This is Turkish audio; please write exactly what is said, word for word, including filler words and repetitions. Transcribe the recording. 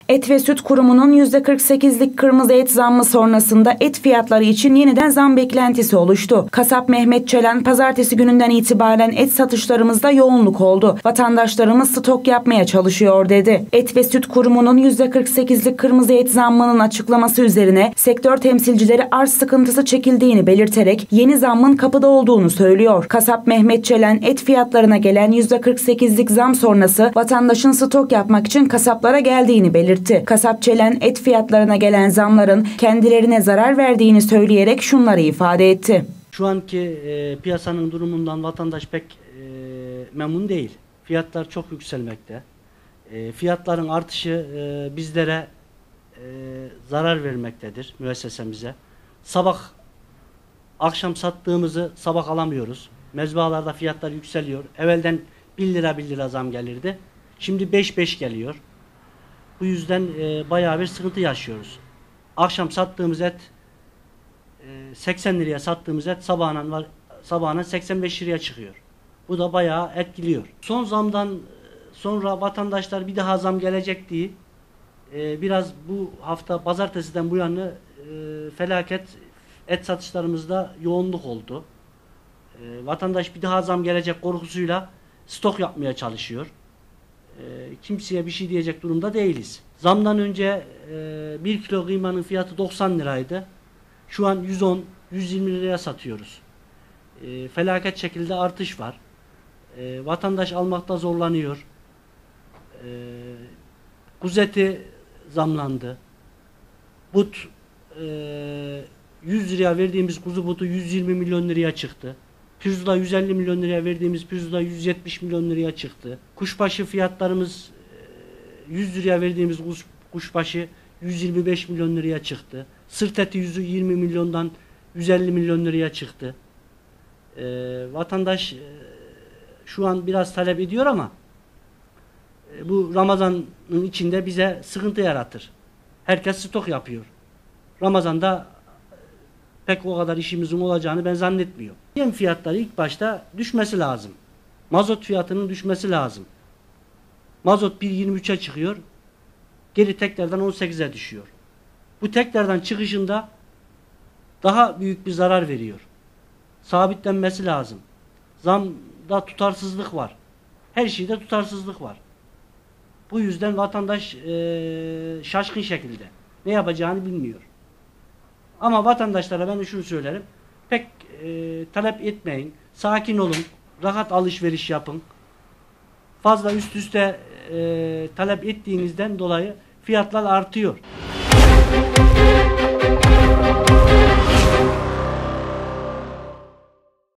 Et ve Süt Kurumu'nun yüzde kırk sekizlik kırmızı et zammı sonrasında et fiyatları için yeniden zam beklentisi oluştu. Kasap Mehmet Çelen, pazartesi gününden itibaren et satışlarımızda yoğunluk oldu. Vatandaşlarımız stok yapmaya çalışıyor dedi. Et ve Süt Kurumu'nun yüzde kırk sekizlik kırmızı et zammının açıklaması üzerine sektör temsilcileri arz sıkıntısı çekildiğini belirterek yeni zammın kapıda olduğunu söylüyor. Kasap Mehmet Çelen, et fiyatlarına gelen yüzde kırk sekizlik zam sonrası vatandaşın stok yapmak için kasaplara geldiğini belirtti. Kasap Çelen, et fiyatlarına gelen zamların kendilerine zarar verdiğini söyleyerek şunları ifade etti. Şu anki e, piyasanın durumundan vatandaş pek e, memnun değil. Fiyatlar çok yükselmekte. E, fiyatların artışı e, bizlere e, zarar vermektedir, müessesemize. Sabah akşam sattığımızı sabah alamıyoruz. Mezbahalarda fiyatlar yükseliyor. Evvelden bir lira bir lira zam gelirdi. Şimdi beş beş geliyor. Bu yüzden e, bayağı bir sıkıntı yaşıyoruz. Akşam sattığımız et e, seksen liraya sattığımız et sabahına var sabahına seksen beş liraya çıkıyor. Bu da bayağı etkiliyor. Son zamdan sonra vatandaşlar bir daha zam gelecek diye e, biraz bu hafta pazartesiden bu yana e, felaket et satışlarımızda yoğunluk oldu. E, vatandaş bir daha zam gelecek korkusuyla stok yapmaya çalışıyor. Kimseye bir şey diyecek durumda değiliz. Zamdan önce e, bir kilo kıymanın fiyatı doksan liraydı. Şu an yüz on yüz yirmi liraya satıyoruz. E, felaket şekilde artış var. E, vatandaş almakta zorlanıyor. E, kuzu eti zamlandı. But e, yüz liraya verdiğimiz kuzu butu yüz yirmi milyon liraya çıktı. Pirzola yüz elli milyon liraya verdiğimiz pirzola yüz yetmiş milyon liraya çıktı. Kuşbaşı fiyatlarımız yüz liraya verdiğimiz kuş, kuşbaşı yüz yirmi beş milyon liraya çıktı. Sırt eti yüz yirmi milyondan yüz elli milyon liraya çıktı. Ee, vatandaş e, şu an biraz talep ediyor ama e, bu Ramazan'ın içinde bize sıkıntı yaratır. Herkes stok yapıyor. Ramazan'da pek o kadar işimizin olacağını ben zannetmiyorum. Yem fiyatları ilk başta düşmesi lazım. Mazot fiyatının düşmesi lazım. Mazot bir yirmi üçe çıkıyor. Geri tekrardan on sekize düşüyor. Bu tekrardan çıkışında daha büyük bir zarar veriyor. Sabitlenmesi lazım. Zamda tutarsızlık var. Her şeyde tutarsızlık var. Bu yüzden vatandaş e, şaşkın şekilde ne yapacağını bilmiyor. Ama vatandaşlara ben de şunu söylerim. Pek e, talep etmeyin. Sakin olun. Rahat alışveriş yapın. Fazla üst üste e, talep ettiğinizden dolayı fiyatlar artıyor.